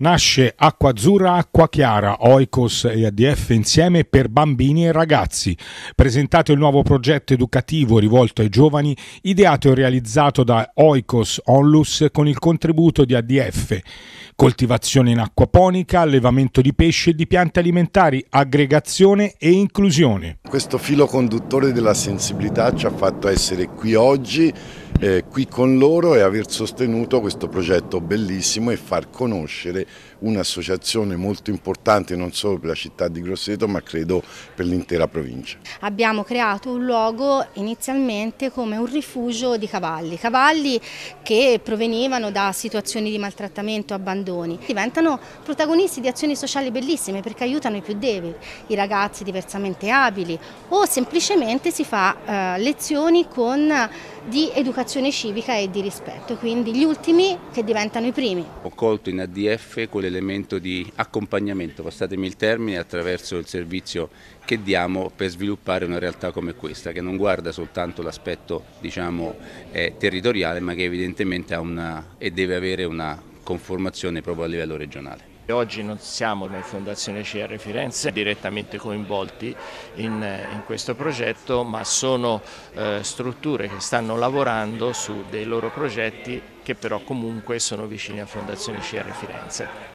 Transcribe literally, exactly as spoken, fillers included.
Nasce Acqua Azzurra, Acqua Chiara, Oikos e A D F insieme per bambini e ragazzi. Presentato il nuovo progetto educativo rivolto ai giovani, ideato e realizzato da Oikos Onlus con il contributo di A D F. Coltivazione in acquaponica, allevamento di pesci e di piante alimentari, aggregazione e inclusione. Questo filo conduttore della sensibilità ci ha fatto essere qui oggi, eh, qui con loro e aver sostenuto questo progetto bellissimo e far conoscere un'associazione molto importante non solo per la città di Grosseto ma credo per l'intera provincia. Abbiamo creato un luogo inizialmente come un rifugio di cavalli, cavalli che provenivano da situazioni di maltrattamento, abbandoni, diventano protagonisti di azioni sociali bellissime perché aiutano i più deboli, i ragazzi diversamente abili o semplicemente si fa eh, lezioni con, di educazione civica e di rispetto, quindi gli ultimi che diventano i primi. Ho colto in A D F quell'elemento di accompagnamento, passatemi il termine, attraverso il servizio che diamo per sviluppare una realtà come questa, che non guarda soltanto l'aspetto diciamo, eh, territoriale, ma che evidentemente ha una, e deve avere una conformazione proprio a livello regionale. Oggi non siamo come Fondazione C R Firenze direttamente coinvolti in, in questo progetto, ma sono eh, strutture che stanno lavorando su dei loro progetti che però comunque sono vicini a Fondazione C R Firenze.